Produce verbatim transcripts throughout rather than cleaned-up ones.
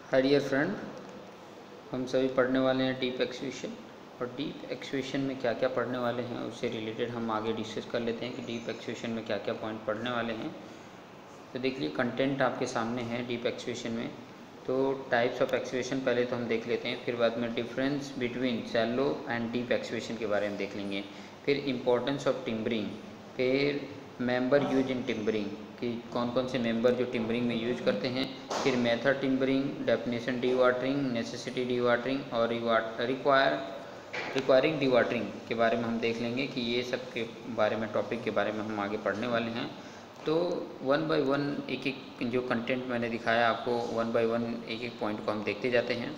Hi dear friend, हम सभी पढ़ने वाले हैं डीप एक्सकेवेशन। और डीप एक्सकेवेशन में क्या क्या पढ़ने वाले हैं उससे रिलेटेड हम आगे डिस्कस कर लेते हैं कि डीप एक्सकेवेशन में क्या क्या पॉइंट पढ़ने वाले हैं। तो देखिए, कंटेंट आपके सामने है डीप एक्सकेवेशन में। तो टाइप्स ऑफ एक्सकेवेशन पहले तो हम देख लेते हैं, फिर बाद में difference between shallow and deep excavation के बारे में देख लेंगे, फिर इम्पोर्टेंस ऑफ टिम्बरिंग, फिर मेंबर यूज इन टिम्बरिंग कि कौन कौन से मेंबर जो टिम्बरिंग में यूज करते हैं, फिर method timbering, definition dewatering, necessity dewatering और रिक्वायर रिक्वायरिंग डी वाटरिंग के बारे में हम देख लेंगे कि ये सब के बारे में टॉपिक के बारे में हम आगे पढ़ने वाले हैं। तो वन बाय वन एक एक जो कंटेंट मैंने दिखाया आपको, वन बाय वन एक एक पॉइंट को हम देखते जाते हैं।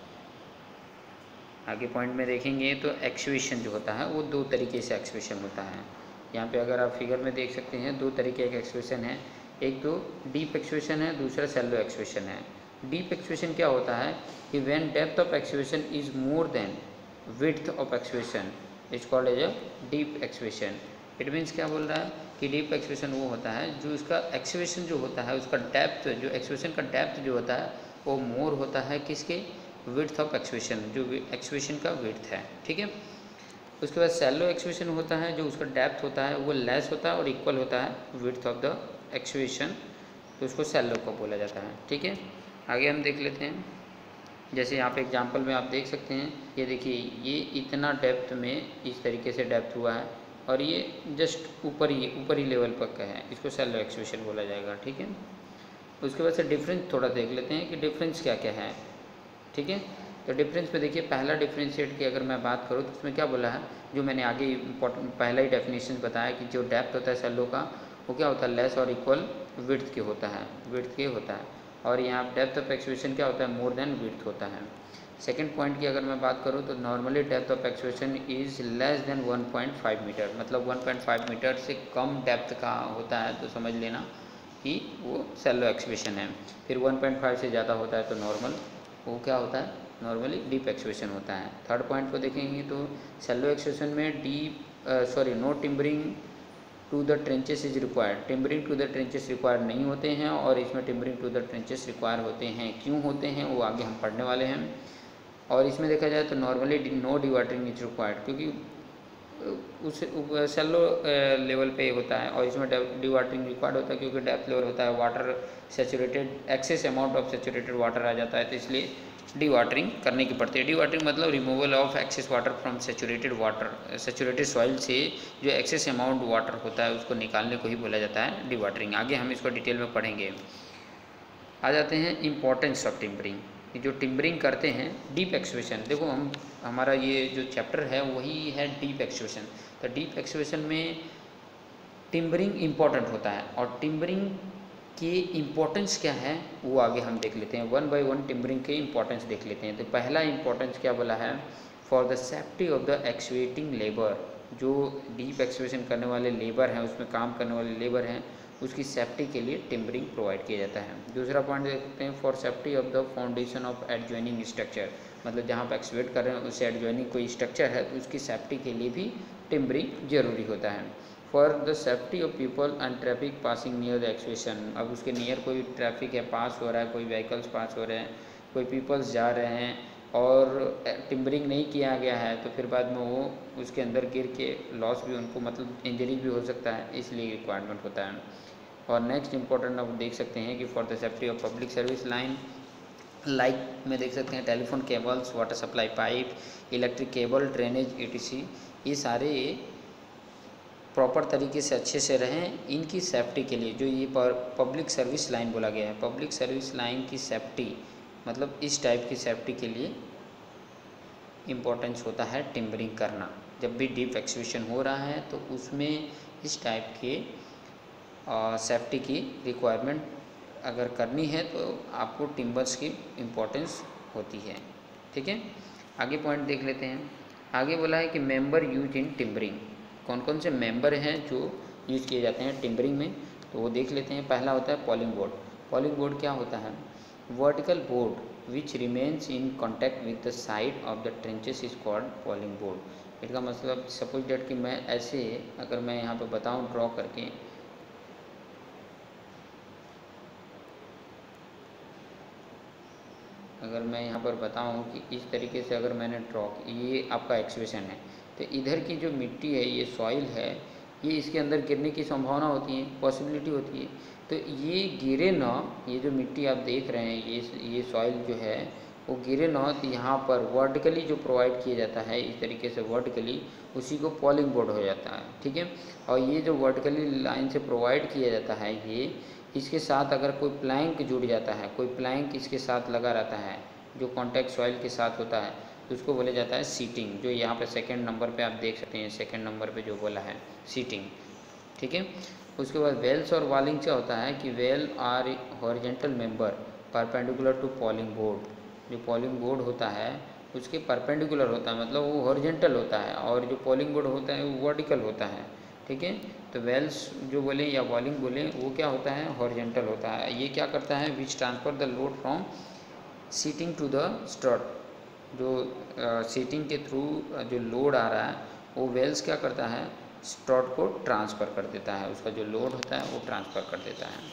आगे पॉइंट में देखेंगे तो एक्सकेवेशन जो होता है वो दो तरीके से एक्सकेवेशन होता है। यहाँ पे अगर आप फिगर में देख सकते हैं दो तरीके का एक्सकेवेशन है, एक तो डीप एक्सकेवेशन है, दूसरा शैलो एक्सकेवेशन है। डीप एक्सकेवेशन क्या होता है कि when depth of excavation is more than width of excavation is called as a deep excavation. It means क्या बोल रहा है कि डीप एक्सकेवेशन वो होता है जो इसका एक्सकेवेशन जो होता है उसका डेप्थ, जो एक्सकेवेशन का डेप्थ जो होता है वो मोर होता है किसके, विड्थ ऑफ एक्सकेवेशन, जो एक्सकेवेशन का विड्थ है। ठीक है। उसके बाद शैलो एक्सकेवेशन होता है जो उसका डेप्थ होता है वो लेस होता है और इक्वल होता है विड्थ ऑफ द एक्सकेवेशन, तो उसको शैलो को बोला जाता है। ठीक है। आगे हम देख लेते हैं, जैसे यहाँ पे एग्जांपल में आप देख सकते हैं, ये देखिए ये इतना डेप्थ में इस तरीके से डेप्थ हुआ है और ये जस्ट ऊपर ही ऊपर ही लेवल पर का है, इसको शैलो एक्सकेवेशन बोला जाएगा। ठीक है। उसके बाद से डिफरेंस थोड़ा देख लेते हैं कि डिफरेंस क्या क्या है। ठीक है। तो डिफरेंस में देखिए, पहला डिफरेंशिएट की अगर मैं बात करूँ तो उसमें क्या बोला है, जो मैंने आगे पहला ही डेफिनेशन बताया कि जो डेप्थ होता है शैलो का वो क्या होता है, लेस और इक्वल विड्थ के होता है, विड्थ के होता है। और यहाँ डेप्थ ऑफ एक्सकेवेशन क्या होता है, मोर देन विड्थ होता है। सेकंड पॉइंट की अगर मैं बात करूँ तो normally depth of excavation is less than one point five metre, मतलब वन पॉइंट फाइव मीटर से कम डेप्थ का होता है तो समझ लेना कि वो शैलो एक्सकेवेशन है। फिर वन पॉइंट फाइव से ज़्यादा होता है तो नॉर्मल वो क्या होता है, नॉर्मली डीप एक्सकेवेशन होता है। थर्ड पॉइंट को देखेंगे तो शैलो एक्सकेवेशन में deep sorry no timbering to the trenches is required, timbering to the trenches require नहीं होते हैं, और इसमें timbering to the trenches require होते हैं। क्यों होते हैं वो आगे हम पढ़ने वाले हैं। और इसमें देखा जाए तो normally no dewatering is required, क्योंकि उस शैलो लेवल पे होता है, और इसमें डी वाटरिंग रिक्वायर्ड होता है क्योंकि डेप्थ लेवल होता है, water saturated, excess amount of saturated water आ जाता है, तो इसलिए डी वाटरिंग करने की पड़ती है। डी वाटरिंग मतलब removal of excess water from saturated water, saturated soil से जो एक्सेस अमाउंट वाटर होता है उसको निकालने को ही बोला जाता है डी वाटरिंग। आगे हम इसको डिटेल में पढ़ेंगे। आ जाते हैं इम्पोर्टेंस ऑफ टिम्बरिंग, जो टिम्बरिंग करते हैं डीप एक्सकेवेशन। देखो, हम हमारा ये जो चैप्टर है वही है डीप एक्सकेवेशन। तो डीप एक्सकेवेशन में टिम्बरिंग इम्पॉर्टेंट होता है, और टिम्बरिंग के इम्पोर्टेंस क्या है वो आगे हम देख लेते हैं। वन बाय वन टिम्बरिंग के इम्पोर्टेंस देख लेते हैं। तो पहला इम्पोर्टेंस क्या बोला है, for the safety of the excavating labour, जो डीप एक्सकेवेशन करने वाले लेबर हैं, उसमें काम करने वाले लेबर हैं, उसकी सेफ्टी के लिए टिम्बरिंग प्रोवाइड किया जाता है। दूसरा पॉइंट देखते हैं, for safety of the foundation of adjoining structure, मतलब जहाँ पर एक्सकेवेट कर रहे हैं उससे एडजॉइनिंग कोई स्ट्रक्चर है तो उसकी सेफ्टी के लिए भी टिम्बरिंग जरूरी होता है। For the safety of people and traffic passing near the excavation, अब उसके नियर कोई ट्रैफिक है, पास हो रहा है, कोई व्हीकल्स पास हो रहे हैं, कोई पीपल्स जा रहे हैं और टिम्बरिंग नहीं किया गया है तो फिर बाद में वो उसके अंदर गिर के लॉस भी, उनको मतलब इंजरी भी हो सकता है, इसलिए रिक्वायरमेंट होता है। और नेक्स्ट इंपॉर्टेंट आप देख सकते हैं कि for the safety of public service line, like में देख सकते हैं telephone cables, water supply pipe, electric cable, drainage E T C, ये सारे प्रॉपर तरीके से अच्छे से रहें, इनकी सेफ्टी के लिए जो ये पब्लिक सर्विस लाइन बोला गया है, पब्लिक सर्विस लाइन की सेफ्टी मतलब इस टाइप की सेफ्टी के लिए इम्पोर्टेंस होता है टिम्बरिंग करना। जब भी डीप एक्सकेवेशन हो रहा है तो उसमें इस टाइप के सेफ्टी की रिक्वायरमेंट अगर करनी है तो आपको टिम्बर्स की इम्पोर्टेंस होती है। ठीक है। आगे पॉइंट देख लेते हैं। आगे बोला है कि मेंबर यूज इन टिम्बरिंग, कौन कौन से मेंबर हैं जो यूज़ किए जाते हैं टिम्बरिंग में, तो वो देख लेते हैं। पहला होता है पॉलिंग बोर्ड। पॉलिंग बोर्ड क्या होता है, vertical board which remains in contact with the side of the trenches is called poling board. इसका मतलब सपोज डेट कि मैं ऐसे अगर मैं यहाँ पे बताऊँ ड्रॉ करके, अगर मैं यहाँ पर बताऊँ कि इस तरीके से अगर मैंने ड्रॉ, ये आपका एक्सवेशन है, तो इधर की जो मिट्टी है, ये सॉइल है, ये इसके अंदर गिरने की संभावना होती है, पॉसिबिलिटी होती है। तो ये गिरे ना, ये जो मिट्टी आप देख रहे हैं, ये ये सॉइल जो है वो गिरे ना, तो यहाँ पर वर्टिकली जो प्रोवाइड किया जाता है इस तरीके से वर्टिकली, उसी को पॉलिंग बोर्ड हो जाता है, ठीक है। और ये जो वर्टिकली लाइन से प्रोवाइड किया जाता है, ये इसके साथ अगर कोई प्लैंक जुड़ जाता है, कोई प्लैंक इसके साथ लगा रहता है जो कॉन्टैक्ट सॉइल के साथ होता है, तो उसको बोला जाता है सीटिंग। जो यहाँ पे सेकंड नंबर पे आप देख सकते हैं, सेकंड नंबर पे जो बोला है सीटिंग, ठीक है। उसके बाद वेल्स और वॉलिंग क्या होता है कि wale are horizontal member perpendicular to poling board. जो पॉलिंग बोर्ड होता है उसके परपेंडिकुलर होता है, मतलब वो हॉरिजेंटल होता है, और जो पॉलिंग बोर्ड होता है वो वर्टिकल होता है, ठीक है। तो वेल्स जो बोलें या वॉलिंग बोलें, वो क्या होता है, हॉरिजेंटल होता है। ये क्या करता है, which transfer the load from sheeting to the strut. जो सीटिंग के थ्रू जो लोड आ रहा है, वो वेल्स क्या करता है, स्ट्रट को ट्रांसफ़र कर देता है, उसका जो लोड होता है वो ट्रांसफ़र कर देता है।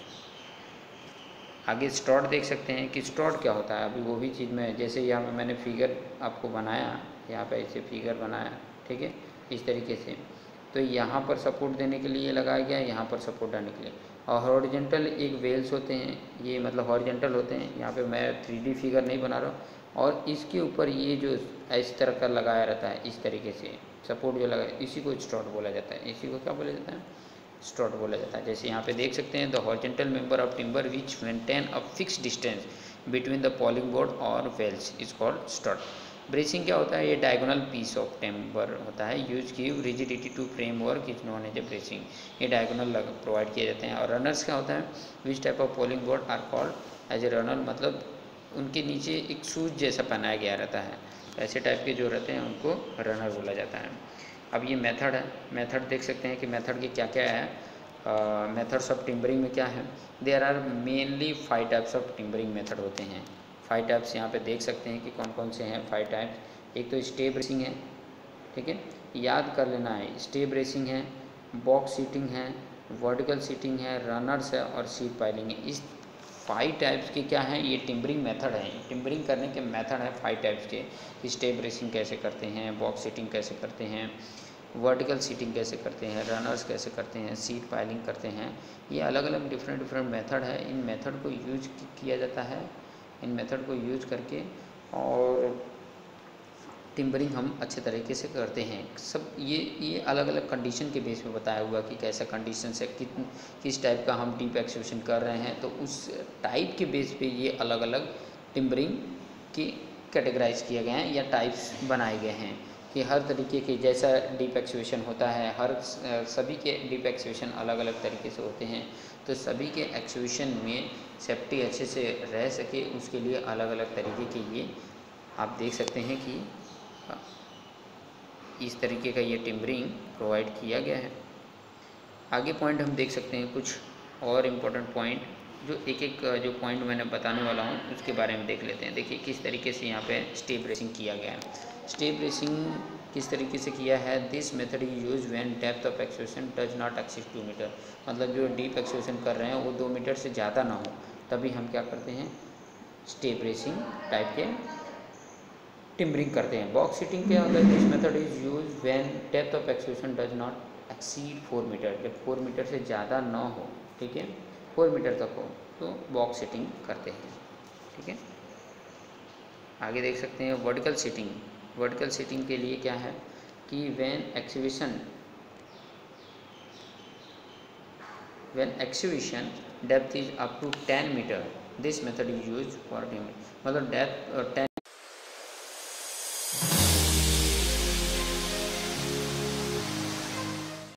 आगे स्ट्रट देख सकते हैं कि स्ट्रट क्या होता है। अभी वो भी चीज़ में, जैसे यहाँ पे मैंने फिगर आपको बनाया, यहाँ पे ऐसे फिगर बनाया, ठीक है, इस तरीके से। तो यहाँ पर सपोर्ट देने के लिए लगाया गया, यहाँ पर सपोर्ट देने के लिए। और हॉरिजेंटल एक वेल्स होते हैं, ये मतलब हॉरिजेंटल होते हैं। यहाँ पे मैं थ्री डी फिगर नहीं बना रहा हूँ, और इसके ऊपर ये जो इस तरह का लगाया रहता है, इस तरीके से सपोर्ट जो लगा, इसी को स्ट्रट बोला जाता है। इसी को क्या बोला जाता है, स्ट्रट बोला जाता है। जैसे यहाँ पे देख सकते हैं, the horizontal member of timber which maintain a fix distance between the poling board और wales is called strut. Bracing क्या होता है, ये डायगोनल पीस ऑफ टिम्बर होता है, use give rigidity to framework is known as a bracing. ये diagonal provide किए जाते हैं। और रनर्स क्या होता है, which type of poling board are called as a runner, मतलब उनके नीचे एक शूज जैसा पहनाया गया रहता है, ऐसे टाइप के जो रहते हैं उनको रनर बोला जाता है। अब ये मेथड है, मेथड देख सकते हैं कि मेथड के क्या क्या है। मेथड्स ऑफ टिम्बरिंग में क्या है, there are mainly five types of timbering method होते हैं। फाइव टाइप्स यहाँ पे देख सकते हैं कि कौन कौन से हैं फाइव टाइप्स। एक तो स्टे ब्रेसिंग है, ठीक है, याद कर लेना है। स्टे ब्रेसिंग है, बॉक्स सीटिंग है, वर्टिकल सीटिंग है, रनर्स है, और सीट पाइलिंग है। इस फाइव टाइप्स के क्या हैं, ये टिम्बरिंग मेथड है। टिम्बरिंग करने के मेथड है फाइव टाइप्स के। स्टे ब्रेसिंग कैसे करते हैं, बॉक्स सीटिंग कैसे करते हैं, वर्टिकल सीटिंग कैसे करते हैं, रनर्स कैसे करते हैं, सीट पाइलिंग करते हैं। ये अलग अलग डिफरेंट डिफरेंट मेथड है। इन मेथड को यूज किया जाता है, इन मेथड को यूज करके और टिम्बरिंग हम अच्छे तरीके से करते हैं। सब ये ये अलग अलग कंडीशन के बेस पे बताया हुआ कि कैसा कंडीशन से कित किस टाइप का हम डीप एक्सकेवेशन कर रहे हैं, तो उस टाइप के बेस पे ये अलग अलग टिम्बरिंग की कैटेगराइज किए गए हैं या टाइप्स बनाए गए हैं कि हर तरीके के जैसा डीप एक्सकेवेशन होता है, हर सभी के डीप एक्सकेवेशन अलग अलग तरीके से होते हैं। तो सभी के एक्सकेवेशन में सेफ्टी अच्छे से रह सके, उसके लिए अलग अलग तरीके के ये आप देख सकते हैं कि इस तरीके का ये टिम्बरिंग प्रोवाइड किया गया है। आगे पॉइंट हम देख सकते हैं कुछ और इम्पोर्टेंट पॉइंट, जो एक एक जो पॉइंट मैंने बताने वाला हूँ उसके बारे में देख लेते हैं। देखिए किस तरीके से यहाँ पे स्टे ब्रेसिंग किया गया है। स्टे ब्रेसिंग किस तरीके से किया है, this method is use when depth of excavation does not exceed two metre. मतलब जो डीप एक्सकेवेशन कर रहे हैं वो दो मीटर से ज़्यादा ना हो, तभी हम क्या करते हैं, स्टे ब्रेसिंग टाइप के टिम्बरिंग करते हैं। बॉक्स सीटिंग क्या होता है, this method is use when depth of excavation does not exceed four metre. जब फोर मीटर से ज़्यादा ना हो, ठीक है, फोर मीटर तक हो, तो बॉक्स सीटिंग करते हैं, ठीक है। आगे देख सकते हैं वर्टिकल सीटिंग। वर्टिकल सीटिंग के लिए क्या है कि when excavation when excavation depth is up to ten metre, this method is use for timbering. मतलब डेप्थ टेन